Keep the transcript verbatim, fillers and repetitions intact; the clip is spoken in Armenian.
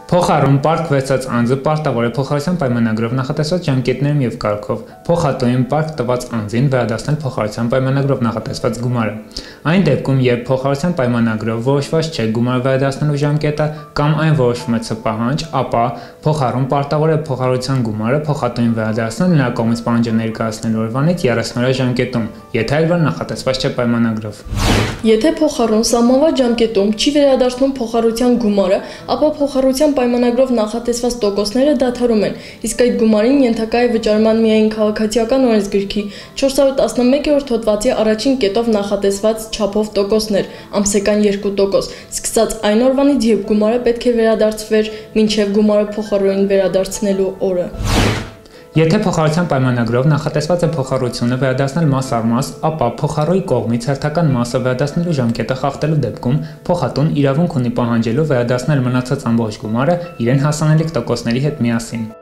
Փոխարում պարտվեցած անձը պարտավոր է փոխարինության պայմանագրով նախատեսված ժամկետներում եւ կարգով փոխատոին պարկ տված անձին վերադարձնել փոխարինության պայմանագրով նախատեսված գումարը։ Այն դեպքում, երբ փոխարինության պայմանագրով որոշված չէ գումար վերադարձնելու ժամկետը կամ այն որոշվում է ցպահանջ, ապա փոխարում պարտավոր է փոխարինության գումարը փոխատոին վերադարձնել նրա կողմից պահանջը ներկայացնելու օրվանից երեսուն օրյա ժամկետում, եթե այլ բան նախատեսված չէ պայմանագրով։ Եթե փոխարուն սահմանված ժամկետում չի վերադարձնում փոխարինության գումարը, ապա փոխարինության պայմանագրով նախատեսված տոկոսները դադարում են, իսկ այդ գումարին ենթակա է վճարման միայն քաղաքացիական օրենսգրքի չորս հարյուր տասնմեկերորդ հոդվածի առաջին կետով նախատեսված չափով տոկոսներ, ամսական երկու տոկոս, սկսած այն օրվանից, երբ գումարը պետք է վերադարձվեր, մինչև գումարը փոխարոին վերադարձնելու օրը։ Եթե փոխարինության պայմանագրով նախատեսված է փոխառությունը վերադարձնել մաս առ մաս, ապա փոխառոյի կողմից հերթական մասը վերադարձնելու ժամկետը խախտելու դեպքում փոխատուն իրավունք ունի պահանջելու վերադարձնել մնացած ամբողջ գումարը իրեն հասանելիք տոկոսների հետ միասին։